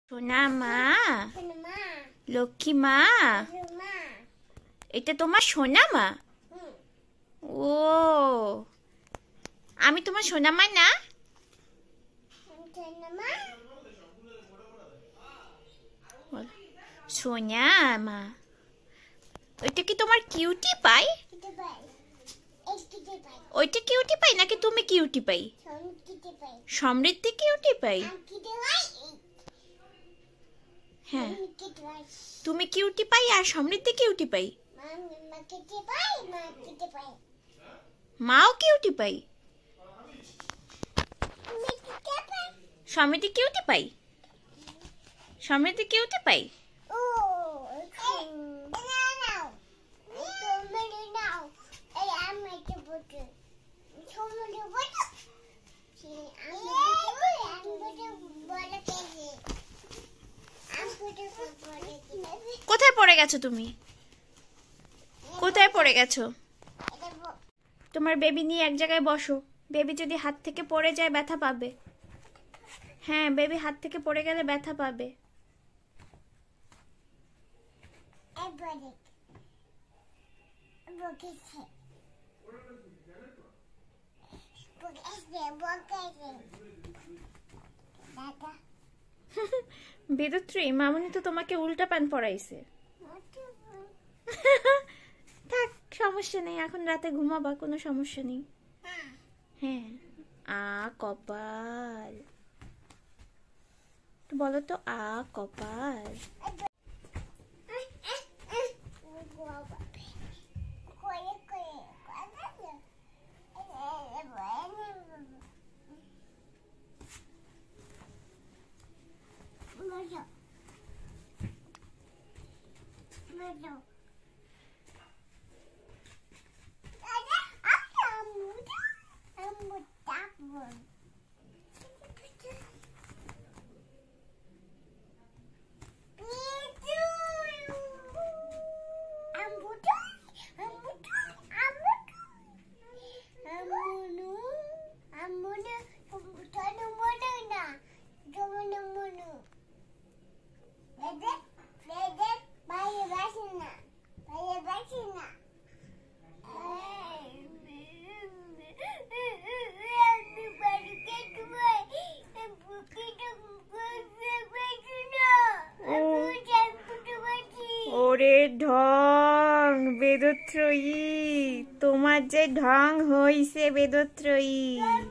সোনা মা, লক্ষ্মী মা, এটা তোমার সোনা মা? ও, আমি তোমার সোনা মা না? সোনা মা, ওইটা কি তোমার কিউটি পাই? ওইটা কিউটি পাই নাকি তুমি কিউটি পাই? সমৃদ্ধি কিউটি পাই। হ্যাঁ, তুমি কিউটি পাই আর সমৃদ্ধি কিউটি পাই। মাও cutie pie. Samriddhi cutie pie. Samriddhi cutie pie. কোথায় পড়ে গেছো তুমি? কোথায় পড়ে গেছো? তোমার বেবি নিয়ে এক জায়গায় বসো। বেবি যদি হাত থেকে পড়ে যায় ব্যথা পাবে। হ্যাঁ, বেবি হাত থেকে পড়ে গেলে ব্যথা পাবে। বেদত্রী, মামুনি তো তোমাকে উল্টা প্যান্ট পরাইছে। থাক, সমস্যা নেই, এখন রাতে ঘুমাবা, কোনো সমস্যা নেই। হ্যাঁ, কপাল বলো তো, কপাল। ওরে ঢং বেদত্রয়ী, তোমার যে ঢং হইছে বেদত্রয়ী।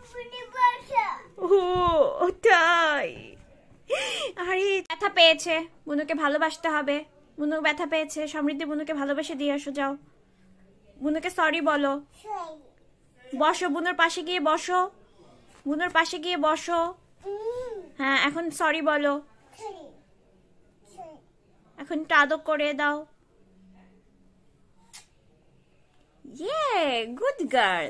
ও তাই? আরে ব্যথা পেয়েছে, বুনুকে ভালোবাসতে হবে। বুনু ব্যথা পেয়েছে, সমৃদ্ধি বুনুকে ভালোবেসে দিয়ে আসো, যাও। বুনুকে সরি বলো। বসো, বুনুর পাশে গিয়ে বসো। বুনুর পাশে গিয়ে বসো। হ্যাঁ, এখন সরি বলো। এখন একটু আদর করে দাও। Good girl.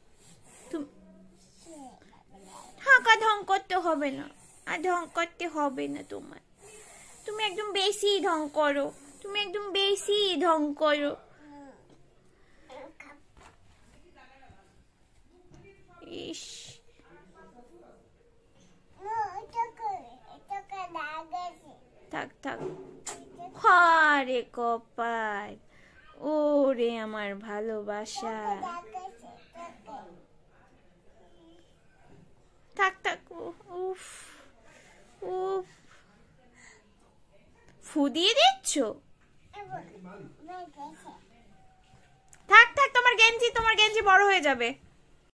হ্যাঁ, ঢং করতে হবে না, আর ঢং করতে হবে না তোমার। তুমি একদম বেশি ঢং করো, তুমি একদম বেশি ঢং করো। ইস, থাক থাক। হারে কপাল, ওরে আমার ভালোবাসা। থাক থাক। উফ উফ, ফু দিয়ে দিচ্ছ? থাক থাক, তোমার গেঞ্জি বড় হয়ে যাবে।